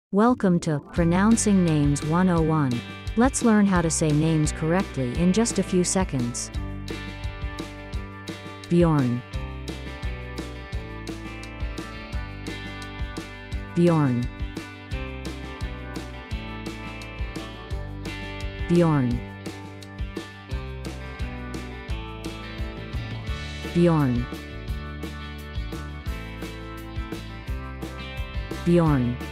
Welcome to Pronouncing Names 101. Let's learn how to say names correctly in just a few seconds. Bjorn, Bjorn, Bjorn, Bjorn, Bjorn.